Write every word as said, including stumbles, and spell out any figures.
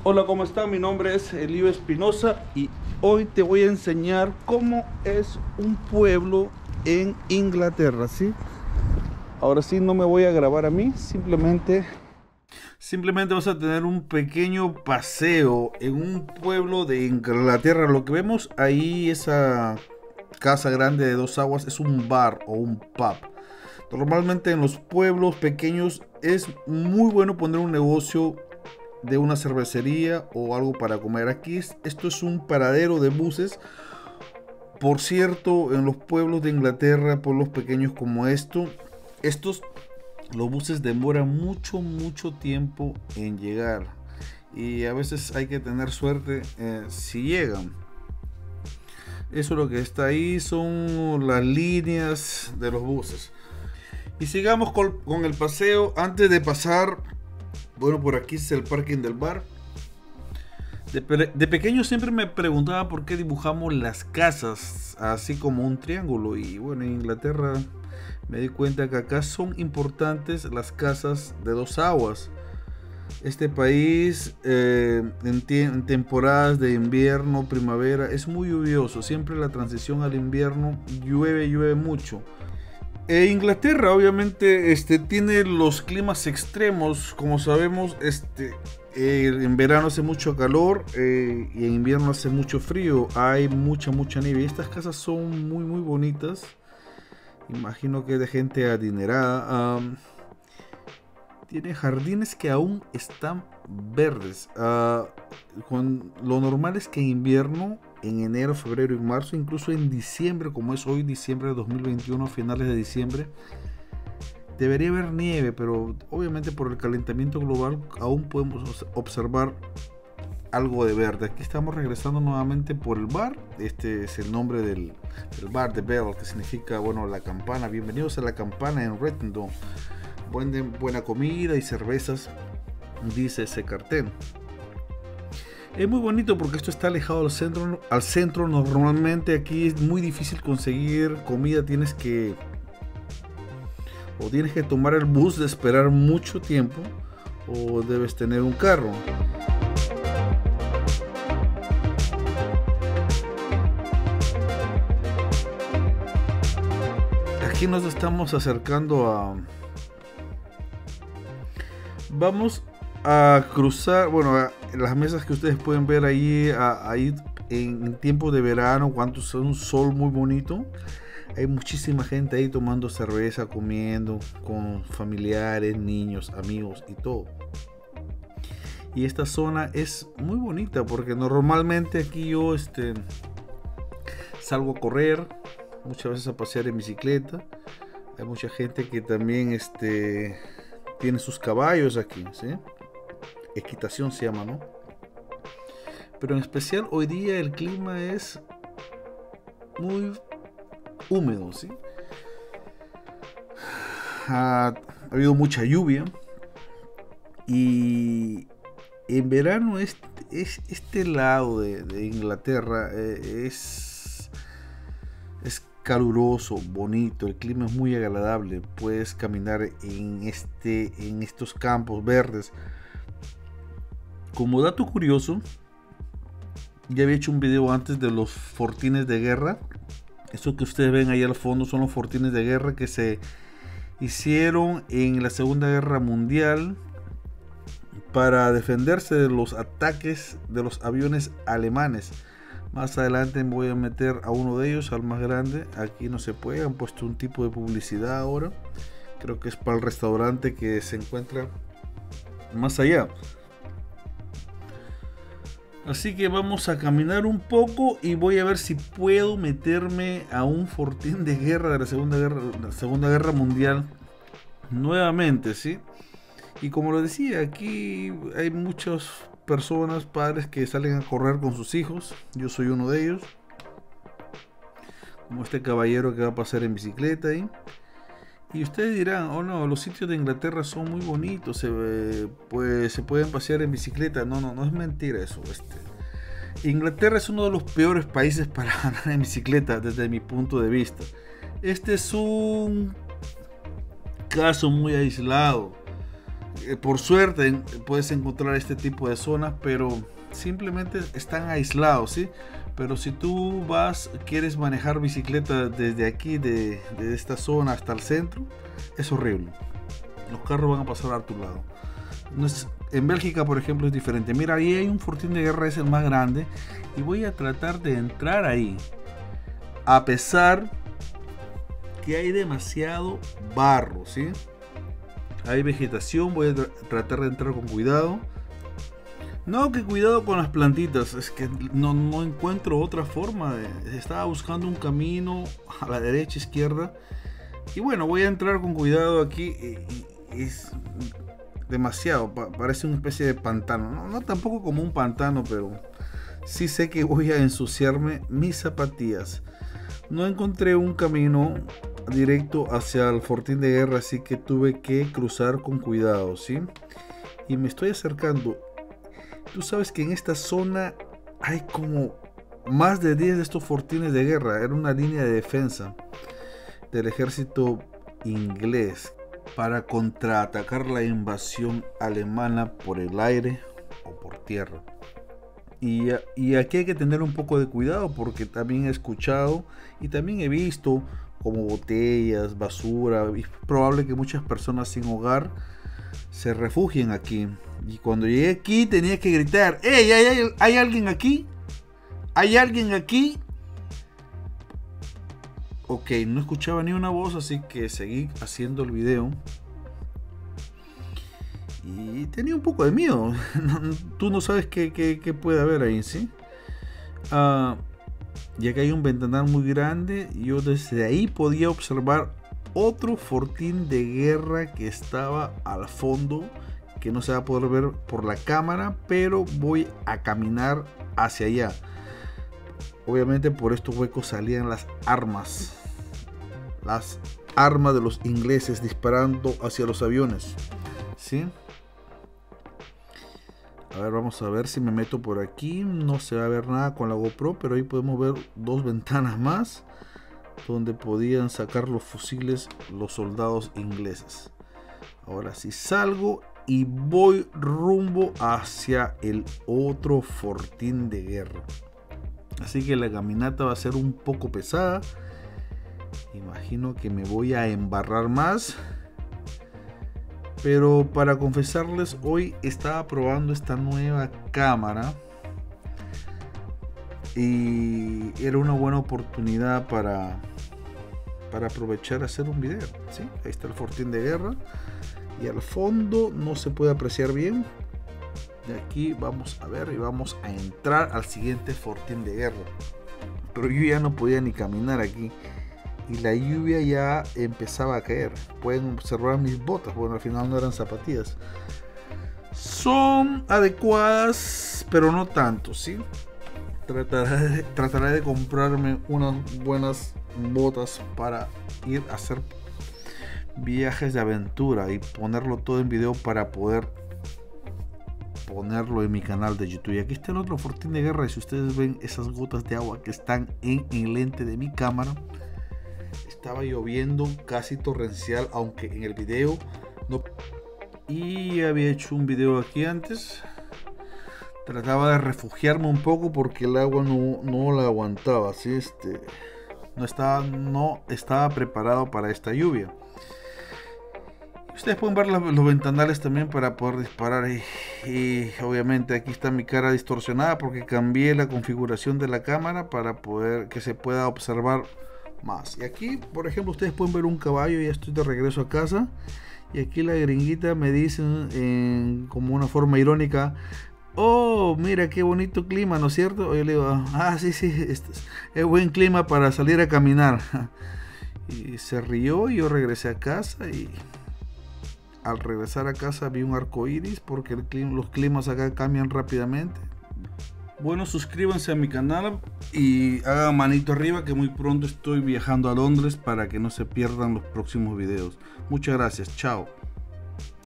Hola, ¿cómo está? Mi nombre es Elio Espinosa y hoy te voy a enseñar cómo es un pueblo en Inglaterra, ¿sí? Ahora sí, no me voy a grabar a mí, simplemente simplemente vas a tener un pequeño paseo en un pueblo de Inglaterra. Lo que vemos ahí, esa casa grande de dos aguas, es un bar o un pub. Normalmente en los pueblos pequeños es muy bueno poner un negocio de una cervecería o algo para comer. Aquí es- esto es un paradero de buses. Por cierto, en los pueblos de Inglaterra, pueblos pequeños como esto, estos, los buses demoran mucho, mucho tiempo en llegar. Y a veces hay que tener suerte eh, si llegan. Eso lo que está ahí son las líneas de los buses. Y sigamos con, con el paseo. Antes de pasar, bueno, por aquí es el parking del bar. De, de, pequeño siempre me preguntaba por qué dibujamos las casas así como un triángulo. Y bueno, en Inglaterra me di cuenta que acá son importantes las casas de dos aguas. Este país eh, en, en temporadas de invierno, primavera, es muy lluvioso. Siempre la transición al invierno llueve, llueve mucho. E Inglaterra obviamente este, tiene los climas extremos, como sabemos, este, eh, en verano hace mucho calor eh, y en invierno hace mucho frío, hay mucha, mucha nieve. Y estas casas son muy, muy bonitas, imagino que de gente adinerada. Um, tiene jardines que aún están verdes. Uh, con, lo normal es que en invierno, en enero, febrero y marzo, incluso en diciembre, como es hoy, diciembre de dos mil veintiuno, finales de diciembre, debería haber nieve, pero obviamente por el calentamiento global aún podemos observar algo de verde. Aquí estamos regresando nuevamente por el bar. Este es el nombre del, del bar de Bell, que significa, bueno, la campana. Bienvenidos a la campana en Redmond. Venden buena comida y cervezas, dice ese cartel. Es muy bonito porque esto está alejado al centro. Al centro normalmente aquí es muy difícil conseguir comida. Tienes que o tienes que tomar el bus, de esperar mucho tiempo, o debes tener un carro. Aquí nos estamos acercando a... Vamos a cruzar, bueno, a las mesas que ustedes pueden ver ahí, a, ahí en tiempo de verano, cuando es un sol muy bonito. Hay muchísima gente ahí tomando cerveza, comiendo con familiares, niños, amigos y todo. Y esta zona es muy bonita porque normalmente aquí yo este, salgo a correr, muchas veces a pasear en bicicleta. Hay mucha gente que también este, tiene sus caballos aquí, ¿sí? Equitación se llama, ¿no? Pero en especial hoy día el clima es muy húmedo, ¿sí? Ha, ha habido mucha lluvia y en verano este, es, este lado de, de Inglaterra eh, es, es caluroso, bonito, el clima es muy agradable, puedes caminar en, este, en estos campos verdes. Como dato curioso, ya había hecho un video antes de los fortines de guerra. Esto que ustedes ven ahí al fondo son los fortines de guerra que se hicieron en la Segunda Guerra Mundial para defenderse de los ataques de los aviones alemanes. Más adelante voy a meter a uno de ellos, al más grande. Aquí no se puede, han puesto un tipo de publicidad ahora. Creo que es para el restaurante que se encuentra más allá. Así que vamos a caminar un poco y voy a ver si puedo meterme a un fortín de guerra de la Segunda Guerra, la Segunda Guerra Mundial nuevamente, ¿sí? Y como lo decía, aquí hay muchas personas, padres que salen a correr con sus hijos. Yo soy uno de ellos. Como este caballero que va a pasar en bicicleta ahí. Y ustedes dirán, oh no, los sitios de Inglaterra son muy bonitos, se, pues, se pueden pasear en bicicleta. No, no, no es mentira eso. Este. Inglaterra es uno de los peores países para andar en bicicleta desde mi punto de vista. Este es un caso muy aislado. eh, por suerte puedes encontrar este tipo de zonas, pero simplemente están aislados, ¿sí? Pero si tú vas, quieres manejar bicicleta desde aquí, de, de esta zona hasta el centro, es horrible. Los carros van a pasar a tu lado. No es, en Bélgica, por ejemplo, es diferente. Mira, ahí hay un fortín de guerra, es el más grande, y voy a tratar de entrar ahí, a pesar que hay demasiado barro, ¿sí? Hay vegetación, voy a tra tratar de entrar con cuidado. No, que cuidado con las plantitas, es que no, no encuentro otra forma. De, estaba buscando un camino a la derecha, izquierda. Y bueno, voy a entrar con cuidado aquí. Y, y es demasiado, pa parece una especie de pantano. No, no tampoco como un pantano, pero sí sé que voy a ensuciarme mis zapatillas. No encontré un camino directo hacia el fortín de guerra, así que tuve que cruzar con cuidado, ¿sí? Y me estoy acercando. Tú sabes que en esta zona hay como más de diez de estos fortines de guerra. Era una línea de defensa del ejército inglés para contraatacar la invasión alemana por el aire o por tierra. Y, y aquí hay que tener un poco de cuidado, porque también he escuchado y también he visto como botellas, basura, y es probable que muchas personas sin hogar se refugien aquí. Y cuando llegué aquí tenía que gritar: ¡Ey! ¿Hay, hay, hay alguien aquí? ¿Hay alguien aquí? Ok, no escuchaba ni una voz, así que seguí haciendo el video. Y tenía un poco de miedo. Tú no sabes qué, qué, qué puede haber ahí, ¿sí? Uh, ya que hay un ventanal muy grande, yo desde ahí podía observar otro fortín de guerra que estaba al fondo, que no se va a poder ver por la cámara, pero voy a caminar hacia allá. Obviamente por estos huecos salían las armas, las armas de los ingleses disparando hacia los aviones, ¿sí? A ver, vamos a ver si me meto por aquí. No se va a ver nada con la GoPro, pero ahí podemos ver dos ventanas más donde podían sacar los fusiles los soldados ingleses. Ahora sí salgo y voy rumbo hacia el otro fortín de guerra. Así que la caminata va a ser un poco pesada. Imagino que me voy a embarrar más. Pero para confesarles, hoy estaba probando esta nueva cámara y era una buena oportunidad para, para aprovechar a hacer un video, ¿sí? Ahí está el fortín de guerra y al fondo no se puede apreciar bien. De aquí vamos a ver y vamos a entrar al siguiente fortín de guerra. Pero yo ya no podía ni caminar aquí. Y la lluvia ya empezaba a caer. Pueden observar mis botas. Bueno, al final no eran zapatillas. Son adecuadas, pero no tanto, ¿sí? Trataré de, trataré de comprarme unas buenas botas para ir a hacer viajes de aventura y ponerlo todo en video para poder ponerlo en mi canal de YouTube. Y aquí está el otro fortín de guerra. Y si ustedes ven esas gotas de agua que están en el lente de mi cámara, estaba lloviendo casi torrencial, aunque en el video no. Y había hecho un video aquí antes. Trataba de refugiarme un poco porque el agua no, no la aguantaba, así este no estaba, no estaba preparado para esta lluvia. Ustedes pueden ver los, los ventanales también para poder disparar y, y obviamente aquí está mi cara distorsionada porque cambié la configuración de la cámara para poder que se pueda observar más. Y aquí, por ejemplo, ustedes pueden ver un caballo. Ya estoy de regreso a casa y aquí la gringuita me dice en, como una forma irónica: oh, mira qué bonito clima, ¿no es cierto? Yo le digo: ah, sí, sí, es, es buen clima para salir a caminar. Y se rió y yo regresé a casa y al regresar a casa vi un arco iris porque el clima, los climas acá cambian rápidamente. Bueno, suscríbanse a mi canal y hagan manito arriba que muy pronto estoy viajando a Londres para que no se pierdan los próximos videos. Muchas gracias, chao.